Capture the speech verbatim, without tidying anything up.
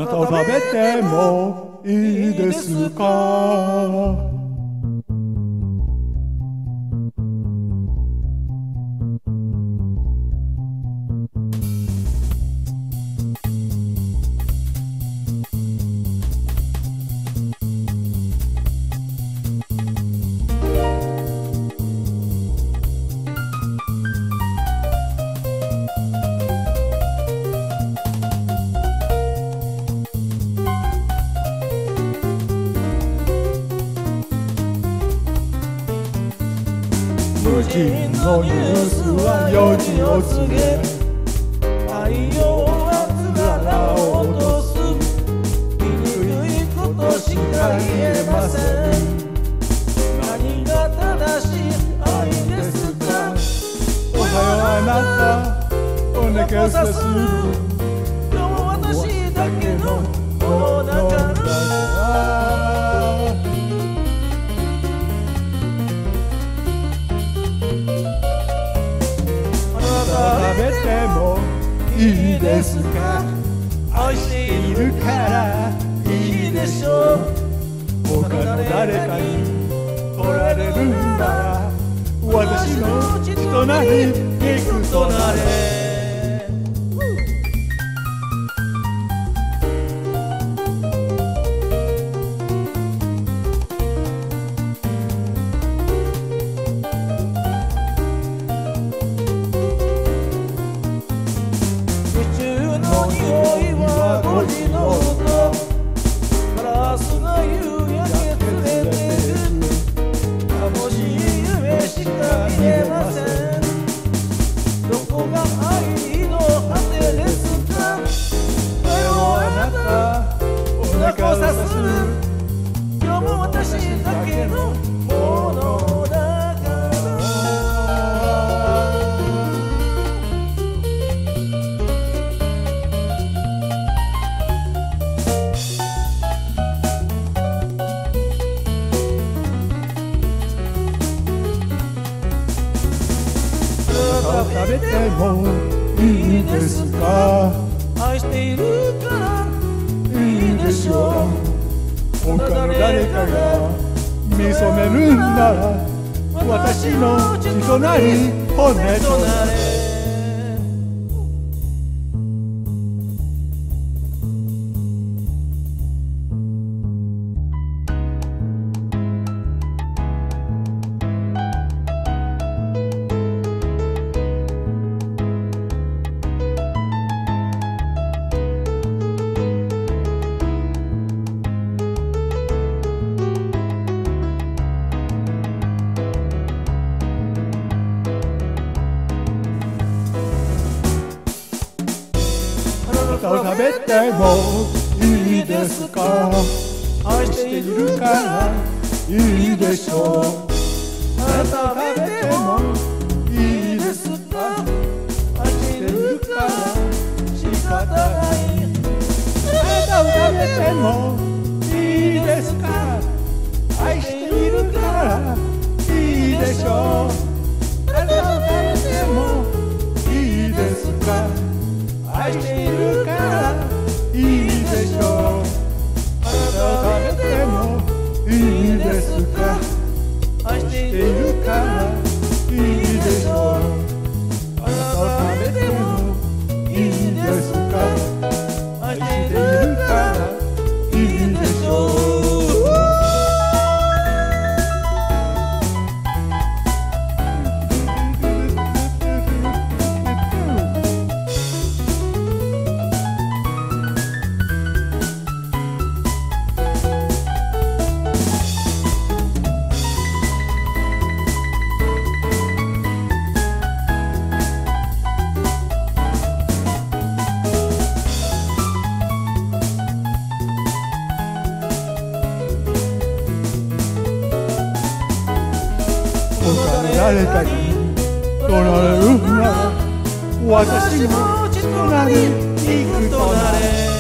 なたを食べてもいいですか？無人のニュースはよじを告げ、太陽はつららを落とす。醜いことしか言えません。何が正しい愛ですか？おはようあなた、おなかさす。今日も私だけのお腹だ。食べてもいいですか？愛しているからいいでしょう。他の誰かに取られるんだら、私の血となり肉となれ。ガラスが夕焼け連れてる。楽しい夢しか見えません。どこが愛の果てですか？さようあなた、お腹をさす。今日も私だけのものだから。食べてもいいですか？愛しているからいいでしょう。他の誰かが見初めるんなら、私の血となり骨となれ。食べてもいいですか？愛しているからいいでしょう。あなたを食べてもいいですか？愛しているから仕方ない。あなたを食べてもいいですか？愛しているからいいでしょう。あなたを食べてもいいですか？愛しているからいいでしょう。あなたを食べてもいいですか？愛しているからいいでしょう。あなたを食べてもいいですか？愛しているからいいでしょう。誰かに取られるなら、私の血となり肉となれ。